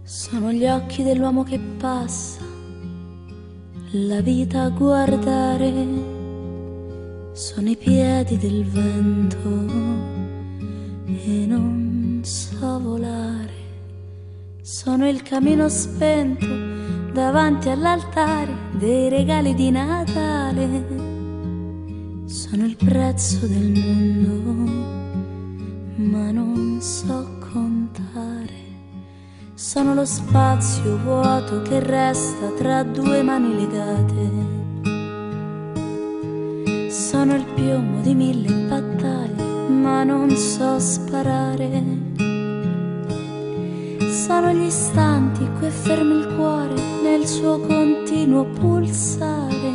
Sono gli occhi dell'uomo che passa la vita a guardare, sono i piedi del vento e non so volare, sono il cammino spento davanti all'altare dei regali di Natale, sono il prezzo del mondo ma non so contare. Sono lo spazio vuoto che resta tra due mani legate. Sono il piombo di mille battaglie, ma non so sparare. Sono gli istanti in cui fermi il cuore nel suo continuo pulsare.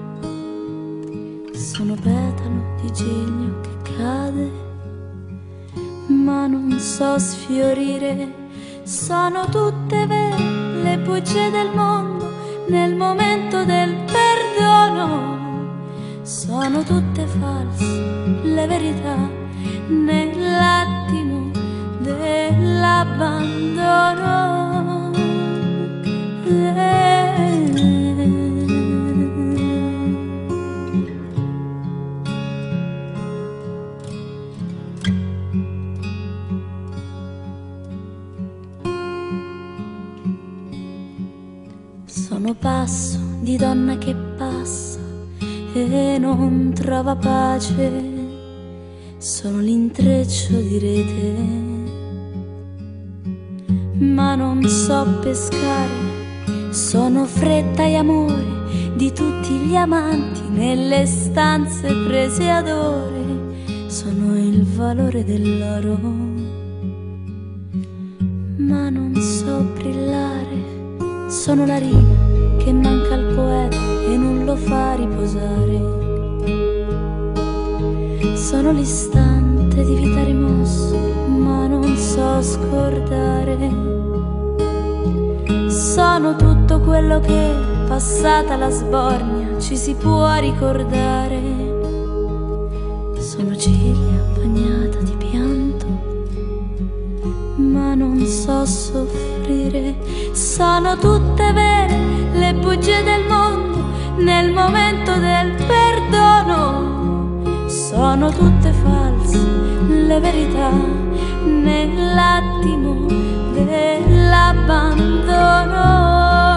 Sono petalo di giglio che cade, ma non so sfiorire. Sono tutte vere le bugie del mondo nel momento del perdono, sono tutte false le verità nell'attimo dell'abbandono. Sono passo di donna che passa e non trova pace, sono l'intreccio di rete, ma non so pescare, sono fretta e amore di tutti gli amanti nelle stanze prese ad ore, sono il valore dell'oro, ma non so brillare. Sono la rima che manca al poeta e non lo fa riposare. Sono l'istante di vita rimosso, ma non so scordare. Sono tutto quello che, passata la sbornia, ci si può ricordare. Sono ciglia bagnata di pianto, ma non so soffrire. Sono tutte vere le bugie del mondo nel momento del perdono, sono tutte false le verità nell'attimo dell'abbandono.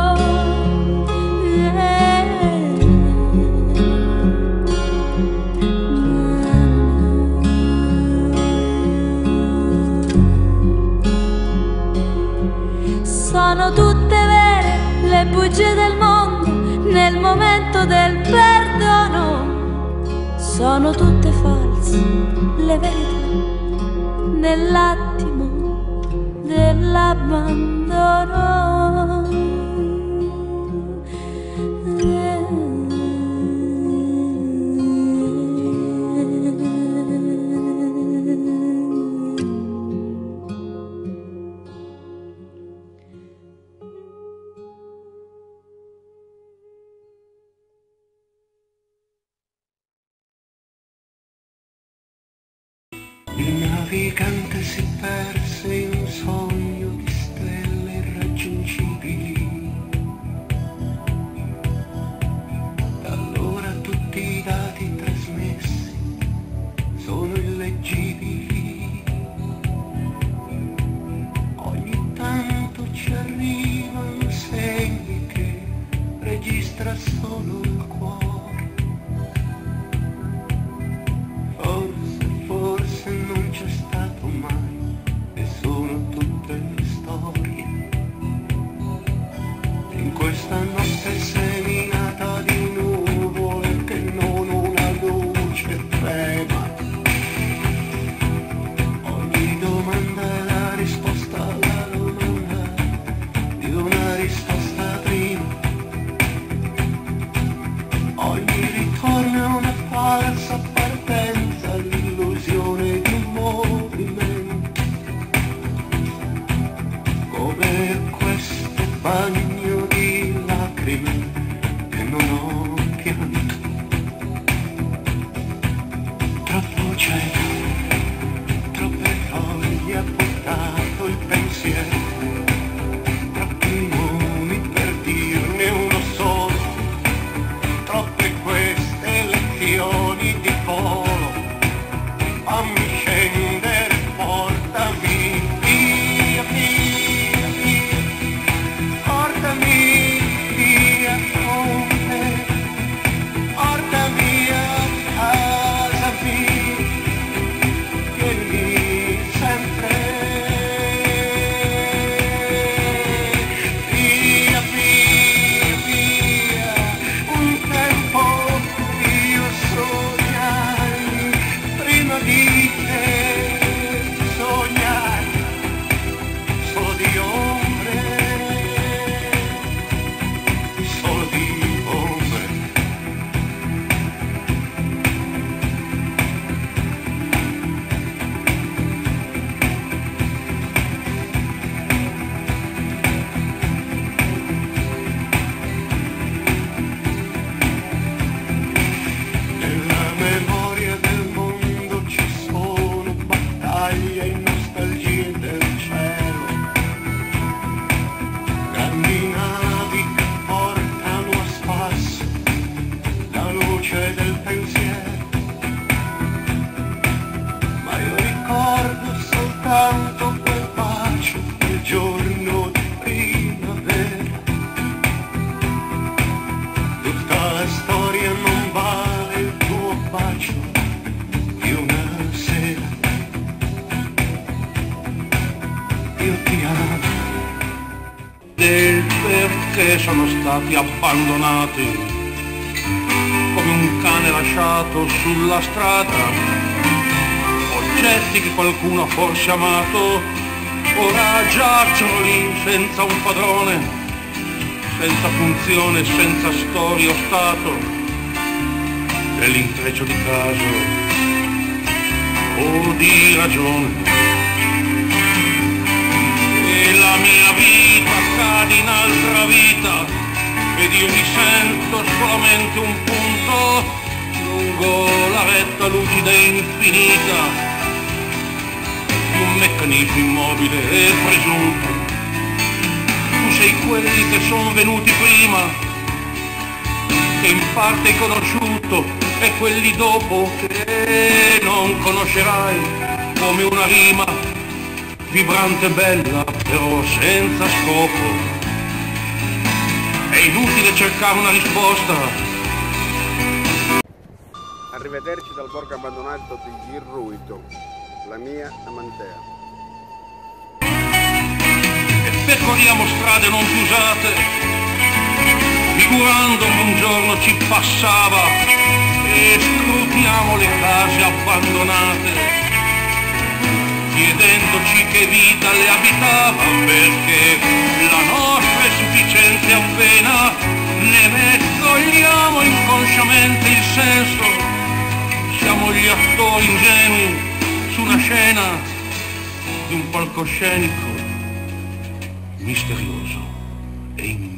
Sono tutte vere le bugie del mondo nel momento del perdono, sono tutte false le verità nell'attimo dell'abbandono. Il navigante si perse in un sogno di stelle irraggiungibili. E allora tutti i dati trasmessi sono illeggibili. Ogni tanto ci arrivano segni che registra solo il cuore. Forse non c'è stato mai e sono tutte le storie. In questa notte seminata di nuvole che non una luce trema. Ogni domanda è la risposta alla domanda di una risposta prima. Ogni ritorno è una falsa partenza, l'illusione di un movimento, come questo bagno di lacrime che non ho pianto. Troppo cielo, troppe foglie ha portato il pensiero del perché sono stati abbandonati come un cane lasciato sulla strada, oggetti che qualcuno ha forse amato, ora giacciono lì senza un padrone, senza funzione, senza storia o stato, nell'intreccio di caso o di ragione. E la mia vita cade in altra vita ed io mi sento solamente un punto lungo la retta lucida e infinita di un meccanismo immobile e presunto. Tu sei quelli che sono venuti prima, che in parte hai conosciuto, e quelli dopo che non conoscerai, come una rima vibrante e bella però senza scopo. È inutile cercare una risposta. Arrivederci dal borgo abbandonato di Girruito, la mia amantea. E percorriamo strade non più usate, figurandomi un giorno ci passava, e scrutiamo le case abbandonate, chiedendoci che vita le abitava, perché la nostra è sufficiente appena ne togliamo inconsciamente il senso. Siamo gli attori ingenui su una scena di un palcoscenico misterioso e immenso.